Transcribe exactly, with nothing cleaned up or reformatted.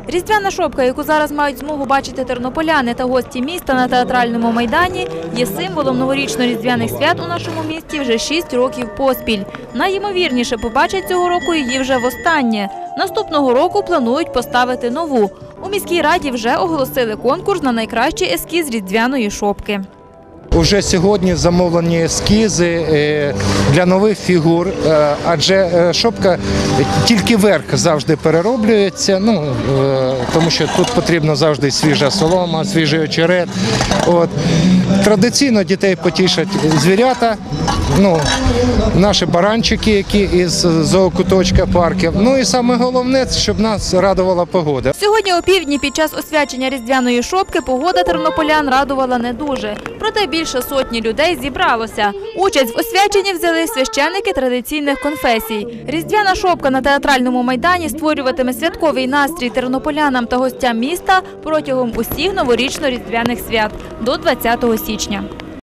Різдвяна шопка, яку зараз мають змогу бачити тернополяни та гості міста на театральному майдані, є символом новорічно-різдвяних свят у нашому місті вже шість років поспіль. Найімовірніше побачать цього року її вже востаннє. Наступного року планують поставити нову. У міській раді вже оголосили конкурс на найкращий ескіз різдвяної шопки. Уже сьогодні замовлені ескізи для нових фігур, адже шопка тільки верх завжди перероблюється, ну, тому що тут потрібно завжди свіжа солома, свіжий очерет. От. Традиційно дітей потішать звірята, ну, наші баранчики, які із зоокуточка парків. Ну і саме головне, щоб нас радувала погода. Сьогодні опівдні під час освячення різдвяної шопки погода тернополян радувала не дуже. Проте більше сотні людей зібралося. Участь в освяченні взяли священники традиційних конфесій. Різдвяна шопка на театральному майдані створюватиме святковий настрій тернополянам та гостям міста протягом усіх новорічно-різдвяних свят до двадцятого січня.